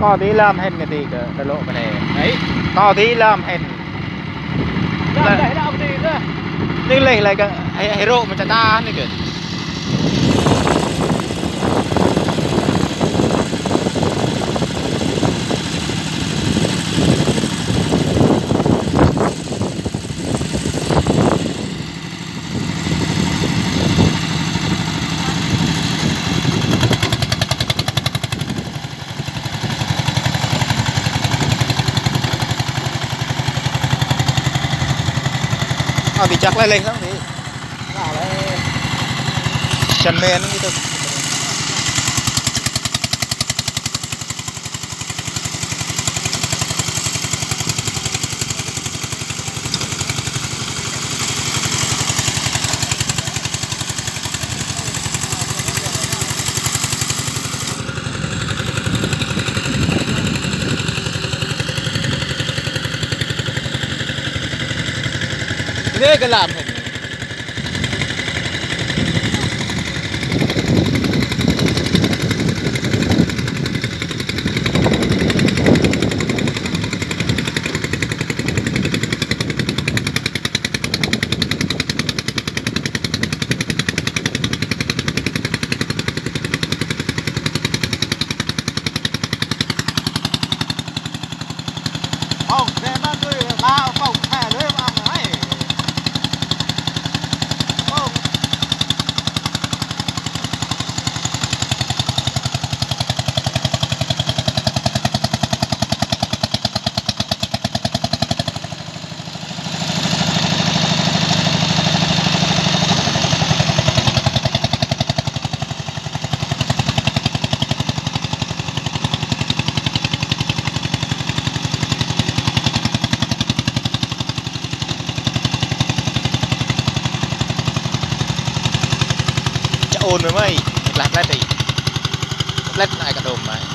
có tí làm hình cái gì cái lộ cái này đấy có tí làm hình đấy là ông gì nữa nhưng lại cái hero mà ta này kìa thì chắc lên không thì chân men gitu ini cái làm hình không để mà tôi la phòng thẻ đấy mà ấy không ôn với mày lát lát đi lát lại cả đồm mà